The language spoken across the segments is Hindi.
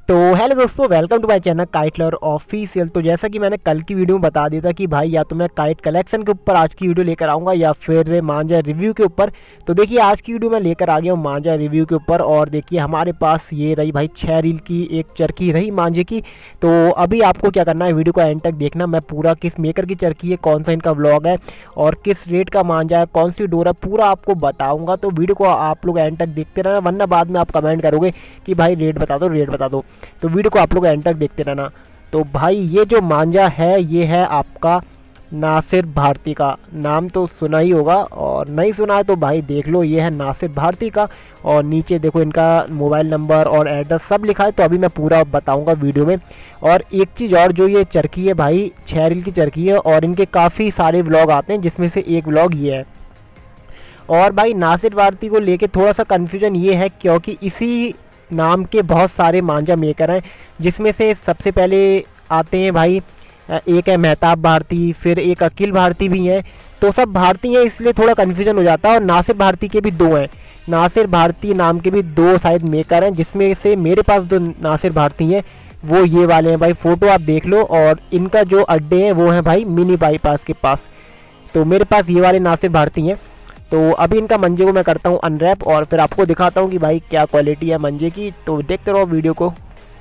तो हेलो दोस्तों, welcome to my channel kite lover official. तो जैसा कि मैंने कल की वीडियो में बता दिया था कि भाई या तो मैं काइट कलेक्शन के ऊपर आज की वीडियो लेकर आऊँगा या फिर मांजा रिव्यू के ऊपर। तो देखिए आज की वीडियो मैं लेकर आ गया हूँ मांजा रिव्यू के ऊपर। और देखिए हमारे पास ये रही भाई 6 रील की एक चरखी रही मांजे की। तो अभी आपको क्या करना है, वीडियो को एंड तक देखना। मैं पूरा किस मेकर की चरखी है, कौन सा इनका व्लॉग है और किस रेट का मांजा है, कौन सी डोर है, पूरा आपको बताऊँगा। तो वीडियो को आप लोग एंड तक देखते रहना, वरना बाद में आप कमेंट करोगे कि भाई रेट बता दो, रेट बता दो। तो वीडियो को आप लोग एंड तक देखते रहना। तो भाई ये जो मांजा है ये है आपका नासिर भारती का। नाम तो सुना ही होगा, और नहीं सुना है तो भाई देख लो, ये है नासिर भारती का। और नीचे देखो इनका मोबाइल नंबर और एड्रेस सब लिखा है। तो अभी मैं पूरा बताऊंगा वीडियो में। और एक चीज़ और, जो ये चरखी है भाई 6 रील की चरखी है और इनके काफ़ी सारे व्लॉग आते हैं, जिसमें से एक व्लॉग ये है। और भाई नासिर भारती को लेके थोड़ा सा कन्फ्यूजन ये है क्योंकि इसी नाम के बहुत सारे मांझा मेकर हैं, जिसमें से सबसे पहले आते हैं भाई, एक है मेहताब भारती, फिर एक अकील भारती भी हैं। तो सब भारती हैं, इसलिए थोड़ा कन्फ्यूजन हो जाता है। और नासिर भारती के भी 2 हैं, नासिर भारती नाम के भी 2 शायद मेकर हैं, जिसमें से मेरे पास 2 नासिर भारती हैं वो ये वाले हैं भाई। फ़ोटो आप देख लो। और इनका जो अड्डे हैं वो हैं भाई मिनी बाईपास के पास। तो मेरे पास ये वाले नासिर भारती हैं। तो अभी इनका मंजे को मैं करता हूँ अनरैप और फिर आपको दिखाता हूँ कि भाई क्या क्वालिटी है मंजे की। तो देखते रहो वीडियो को।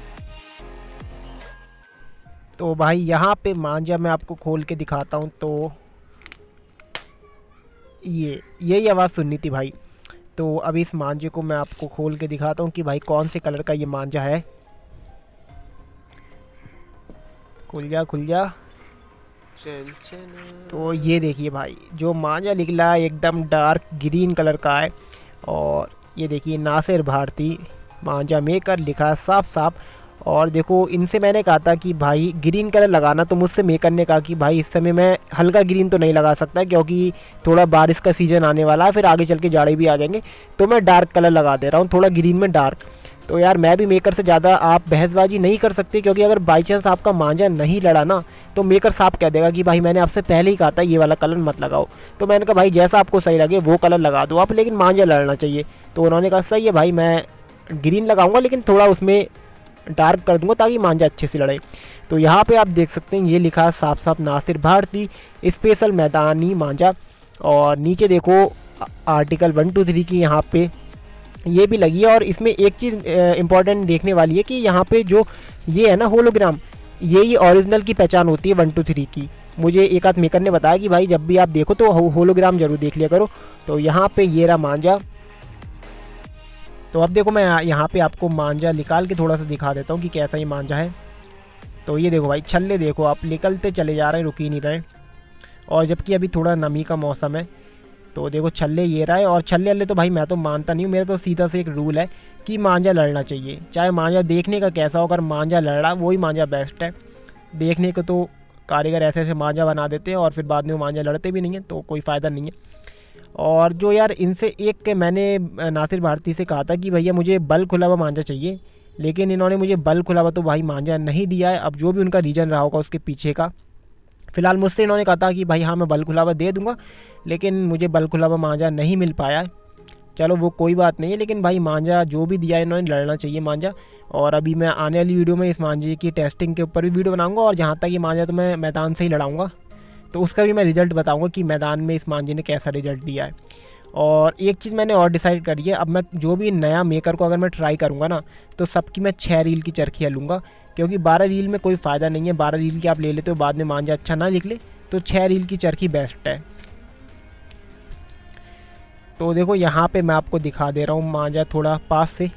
तो भाई यहाँ पे मांझा मैं आपको खोल के दिखाता हूँ। तो यही आवाज़ सुननी थी भाई। तो अभी इस मांझे को मैं आपको खोल के दिखाता हूँ कि भाई कौन से कलर का ये मांझा है। खुल जा खुल जा। तो ये देखिए भाई, जो मांझा निकला है एकदम डार्क ग्रीन कलर का है। और ये देखिए नासिर भारती मांझा मेकर लिखा है साफ साफ। और देखो इनसे मैंने कहा था कि भाई ग्रीन कलर लगाना, तो मुझसे मेकर ने कहा कि भाई इस समय मैं हल्का ग्रीन तो नहीं लगा सकता क्योंकि थोड़ा बारिश का सीज़न आने वाला है, फिर आगे चल के जाड़े भी आ जाएंगे। तो मैं डार्क कलर लगा दे रहा हूँ, थोड़ा ग्रीन में डार्क। तो यार मैं भी मेकर से ज़्यादा आप बहसबाजी नहीं कर सकते, क्योंकि अगर बाई चांस आपका मांझा नहीं लड़ा ना तो मेकर साफ कह देगा कि भाई मैंने आपसे पहले ही कहा था ये वाला कलर मत लगाओ। तो मैंने कहा भाई जैसा आपको सही लगे वो कलर लगा दो आप, लेकिन मांझा लड़ना चाहिए। तो उन्होंने कहा सही है भाई, मैं ग्रीन लगाऊंगा लेकिन थोड़ा उसमें डार्क कर दूंगा ताकि मांझा अच्छे से लड़े। तो यहाँ पे आप देख सकते हैं ये लिखा है साफ साफ नासिर भारती स्पेशल मैदानी मांझा। और नीचे देखो आर्टिकल 1 2 3 की यहाँ पे ये भी लगी है। और इसमें एक चीज़ इंपॉर्टेंट देखने वाली है कि यहाँ पे जो ये है ना होलोग्राम, यही ओरिजिनल की पहचान होती है 1 2 3 की। मुझे एक आध मेकर ने बताया कि भाई जब भी आप देखो तो होलोग्राम जरूर देख लिया करो। तो यहाँ पे ये रहा मांझा। तो अब देखो मैं यहाँ पे आपको मांझा निकाल के थोड़ा सा दिखा देता हूँ कि कैसा ये मांझा है। तो ये देखो भाई छल्ले देखो आप निकलते चले जा रहे हैं, रुक ही नहीं रहे। और जबकि अभी थोड़ा नमी का मौसम है। तो देखो छल्ले ये रहा है। और छल्ले अल्ले तो भाई मैं तो मानता नहीं हूँ, मेरा तो सीधा से एक रूल है कि मांझा लड़ना चाहिए, चाहे मांझा देखने का कैसा हो। अगर मांझा लड़ रहा वही मांझा बेस्ट है। देखने को तो कारीगर ऐसे ऐसे मांझा बना देते हैं और फिर बाद में वो मांझा लड़ते भी नहीं है, तो कोई फ़ायदा नहीं है। और जो यार इनसे एक मैंने नासिर भारती से कहा था कि भैया मुझे बल खुला हुआ मांझा चाहिए, लेकिन इन्होंने मुझे बल खुला हुआ तो भाई मांझा नहीं दिया है। अब जो भी उनका रीज़न रहा होगा उसके पीछे का, फ़िलहाल मुझसे इन्होंने कहा था कि भाई हाँ मैं बल खुला हुआ दे दूँगा, लेकिन मुझे बल खुला हुआ मांझा नहीं मिल पाया है। चलो वो कोई बात नहीं है, लेकिन भाई मांझा जो भी दिया है इन्होंने लड़ना चाहिए मांझा। और अभी मैं आने वाली वीडियो में इस मांझे की टेस्टिंग के ऊपर भी वीडियो बनाऊंगा। और जहाँ तक ये मांझा तो मैं मैदान से ही लड़ाऊंगा, तो उसका भी मैं रिज़ल्ट बताऊंगा कि मैदान में इस मांझे ने कैसा रिज़ल्ट दिया है। और एक चीज़ मैंने और डिसाइड करी है, अब मैं जो भी नया मेकर को अगर मैं ट्राई करूँगा ना तो सबकी मैं 6 रील की चरखियाँ लूँगा, क्योंकि 12 रील में कोई फ़ायदा नहीं है। 12 रील की आप ले लेते हो बाद में मांझा अच्छा ना निकले, तो 6 रील की चरखी बेस्ट है। तो देखो यहाँ पे मैं आपको दिखा दे रहा हूँ मांझा थोड़ा पास से।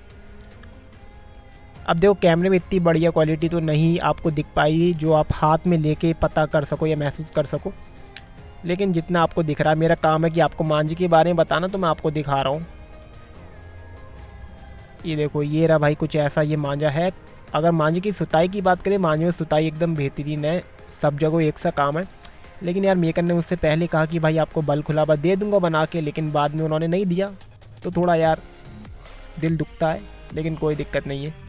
अब देखो कैमरे में इतनी बढ़िया क्वालिटी तो नहीं आपको दिख पाएगी जो आप हाथ में लेके पता कर सको या महसूस कर सको, लेकिन जितना आपको दिख रहा है, मेरा काम है कि आपको मांझे के बारे में बताना, तो मैं आपको दिखा रहा हूँ। ये देखो ये रहा भाई, कुछ ऐसा ये मांझा है। अगर मांझे की सुताई की बात करें, मांझे में सुताई एकदम बेहतरीन है, सब जगह एक सा काम है। लेकिन यार मेकर ने मुझसे पहले कहा कि भाई आपको बल खुलावा दे दूंगा बना के, लेकिन बाद में उन्होंने नहीं दिया, तो थोड़ा यार दिल दुखता है, लेकिन कोई दिक्कत नहीं है।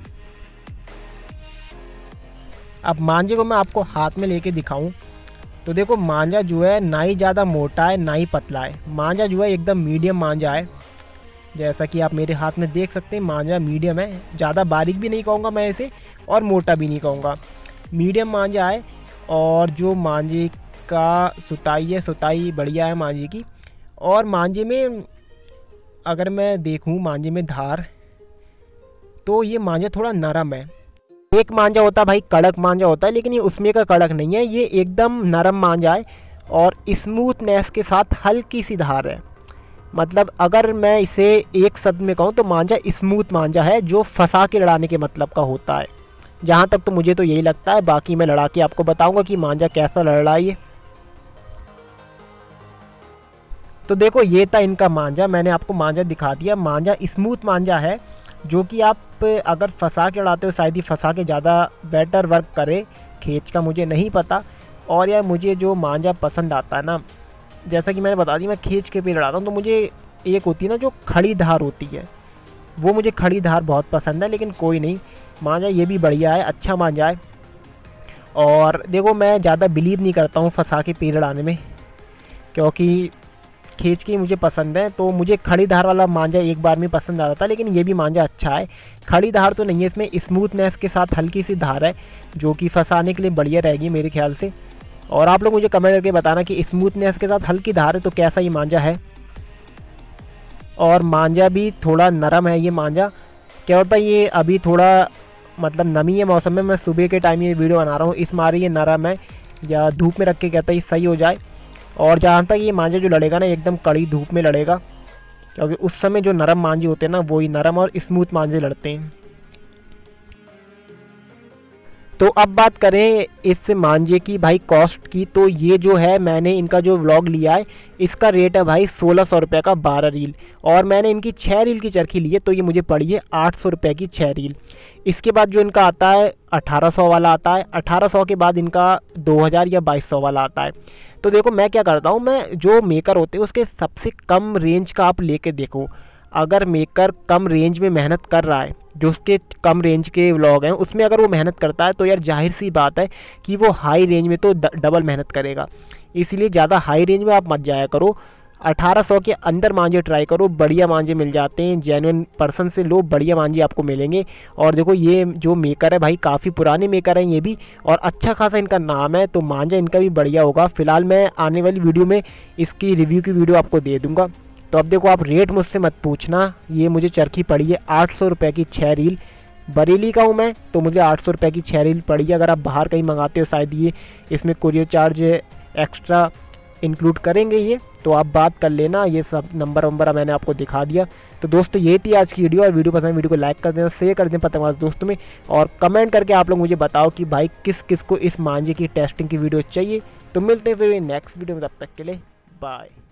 अब मांझे को मैं आपको हाथ में लेके दिखाऊं तो देखो मांझा जो है ना ही ज़्यादा मोटा है ना ही पतला है, मांझा जो है एकदम मीडियम मांझा है। जैसा कि आप मेरे हाथ में देख सकते हैं मांझा मीडियम है, ज़्यादा बारीक भी नहीं कहूँगा मैं इसे और मोटा भी नहीं कहूँगा, मीडियम मांझा है। और जो मांझे का सुताई है, सुताई बढ़िया है मांझे की। और मांझे में अगर मैं देखूँ मांझे में धार, तो ये मांझा थोड़ा नरम है। एक मांझा होता है भाई कड़क मांझा होता है, लेकिन ये उसमें का कड़क नहीं है, ये एकदम नरम मांझा है और स्मूथनेस के साथ हल्की सी धार है। मतलब अगर मैं इसे एक शब्द में कहूँ तो मांझा स्मूथ मांझा है, जो फंसा के लड़ाने के मतलब का होता है। जहाँ तक तो मुझे तो यही लगता है, बाकी मैं लड़ा के आपको बताऊंगा कि मांझा कैसा लड़ रहा है ये। तो देखो ये था इनका मांझा, मैंने आपको मांझा दिखा दिया। मांझा स्मूथ मांझा है, जो कि आप अगर फंसा के लड़ाते हो शायद ही फंसा के ज़्यादा बेटर वर्क करे, खींच का मुझे नहीं पता। और यार मुझे जो मांझा पसंद आता है ना, जैसा कि मैंने बता दी मैं खींच के भी लड़ाता हूँ, तो मुझे एक होती है ना जो खड़ी धार होती है, वो मुझे खड़ी धार बहुत पसंद है। लेकिन कोई नहीं, मांझा ये भी बढ़िया है, अच्छा मांझा है। और देखो मैं ज़्यादा बिलीव नहीं करता हूँ फंसा के पेड़ लड़ाने में, क्योंकि खींच के मुझे पसंद है। तो मुझे खड़ी धार वाला मांझा एक बार में पसंद आता था, लेकिन ये भी मांझा अच्छा है। खड़ी धार तो नहीं है इसमें, स्मूथनेस के साथ हल्की सी धार है, जो कि फंसाने के लिए बढ़िया रहेगी मेरे ख्याल से। और आप लोग मुझे कमेंट करके बताना कि स्मूथनेस के साथ हल्की धार है तो कैसा ये मांझा है। और मांझा भी थोड़ा नरम है ये मांझा। क्या होता है ये अभी थोड़ा मतलब नमी है मौसम में, मैं सुबह के टाइम ये वीडियो बना रहा हूँ, इस मारे ये नरम है, या धूप में रख के कहता है सही हो जाए। और जहाँ तक ये मांझा जो लड़ेगा ना एकदम कड़ी धूप में लड़ेगा, क्योंकि उस समय जो नरम मांझे होते हैं ना वही नरम और स्मूथ मांझे लड़ते हैं। तो अब बात करें इस मांझे की भाई कॉस्ट की, तो ये जो है मैंने इनका जो व्लॉग लिया है इसका रेट है भाई 1600 रुपये का 12 रील। और मैंने इनकी 6 रील की चरखी ली है, तो ये मुझे पड़ी है 800 रुपये की 6 रील। इसके बाद जो इनका आता है 1800 वाला आता है, 1800 के बाद इनका 2000 या 2200 वाला आता है। तो देखो मैं क्या करता हूँ, मैं जो मेकर होते हैं उसके सबसे कम रेंज का आप लेके देखो। अगर मेकर कम रेंज में मेहनत कर रहा है, जो उसके कम रेंज के व्लॉग हैं उसमें अगर वो मेहनत करता है, तो यार जाहिर सी बात है कि वो हाई रेंज में तो डबल मेहनत करेगा। इसलिए ज़्यादा हाई रेंज में आप मत जाया करो, 1800 के अंदर मांझे ट्राई करो, बढ़िया मांझे मिल जाते हैं, जेन्युइन पर्सन से लो बढ़िया मांझे आपको मिलेंगे। और देखो ये जो मेकर है भाई काफ़ी पुराने मेकर हैं ये भी, और अच्छा खासा इनका नाम है, तो मांझा इनका भी बढ़िया होगा। फिलहाल मैं आने वाली वीडियो में इसकी रिव्यू की वीडियो आपको दे दूँगा। तो अब देखो आप रेट मुझसे मत पूछना, ये मुझे चरखी पड़ी है 800 रुपये की 6 रील। बरेली का हूँ मैं, तो मुझे 800 रुपये की 6 रील पड़ी है। अगर आप बाहर कहीं मंगाते हो शायद ये इसमें कुरियर चार्ज एक्स्ट्रा इंक्लूड करेंगे ये, तो आप बात कर लेना। ये सब नंबर मैंने आपको दिखा दिया। तो दोस्तों ये थी आज की वीडियो, और वीडियो पसंद वीडियो को लाइक कर देना, शेयर कर देना पतंगबाज दोस्तों में, और कमेंट करके आप लोग मुझे बताओ कि भाई किस किस को इस मांझे की टेस्टिंग की वीडियो चाहिए। तो मिलते हैं फिर नेक्स्ट वीडियो में, तब तक के लिए बाय।